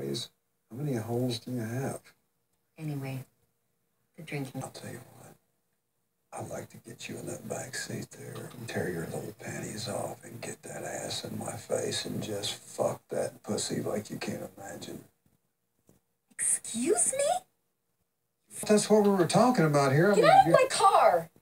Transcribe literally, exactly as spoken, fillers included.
Anyways, how many holes do you have? Anyway, the drinking. I'll tell you what. I'd like to get you in that back seat there and tear your little panties off and get that ass in my face and just fuck that pussy like you can't imagine. Excuse me? That's what we were talking about here. I Get mean, out of you... my car!